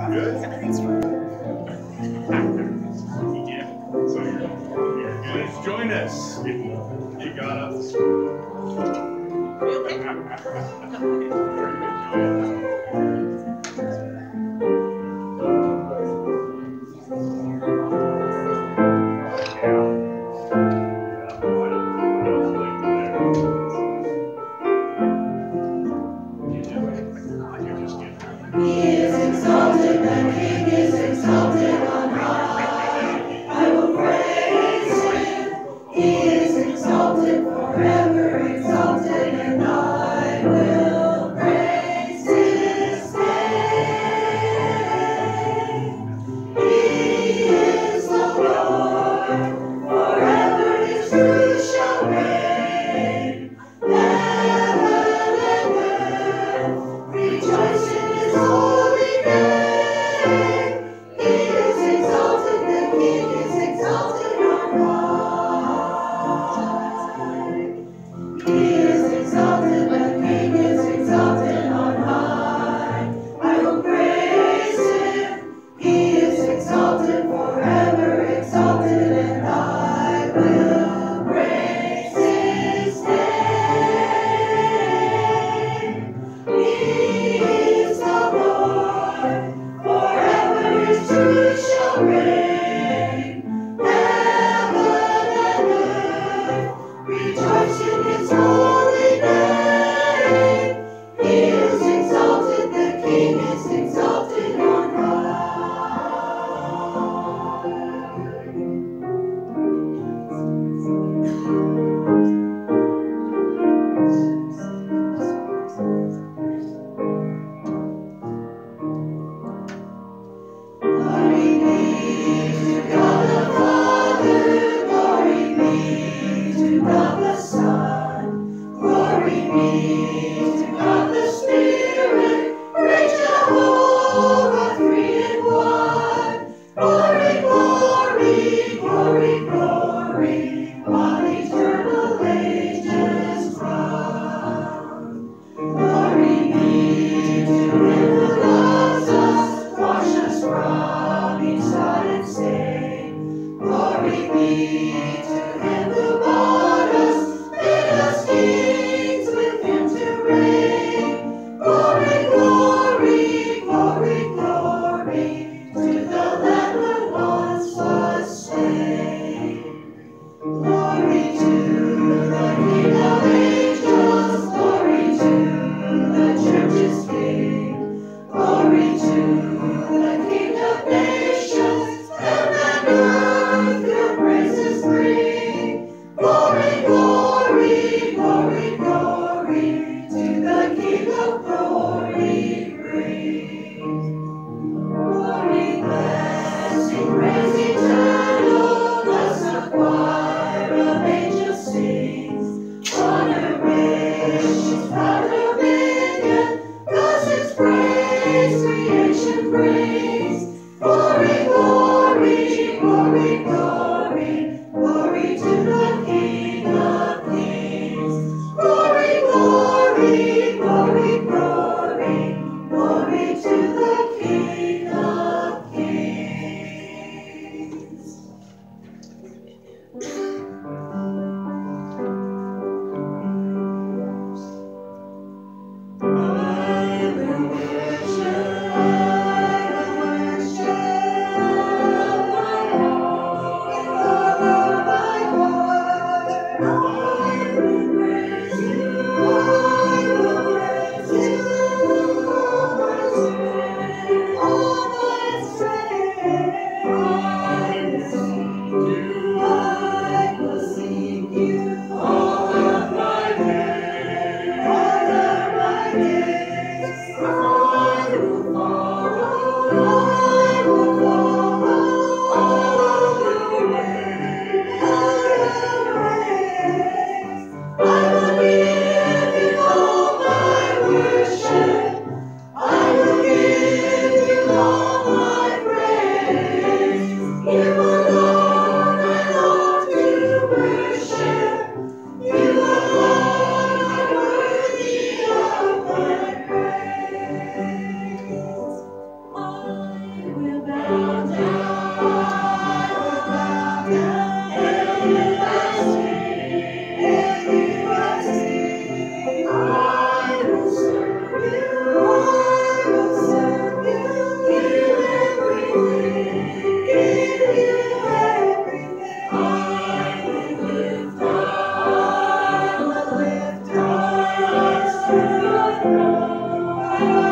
Good? Yeah. So you're good. Please join us. You got us. He is exalted, the King is exalted on high. I will praise him. He is exalted forever, exalted, and I will praise his name. He is the Lord, forever his truth shall reign. Heaven and earth rejoice in his holy name. He is exalted, the King is exalted on high. He is exalted, the King is exalted on high. I will praise him. He is exalted forever, exalted, and I will praise his name. He is the Lord, forever his truth shall reign. Heaven and earth rejoice in his holy name. He is exalted, the King is exalted on high. Glory be to God the Father, glory be to God the Son, glory be to God the Spirit, great Jehovah, three in one. Glory, glory, glory, glory, while eternal ages run. Glory be to him who loves us, washed us from each spot and stain. Glory be to him who bought us, made us kings with him to throne.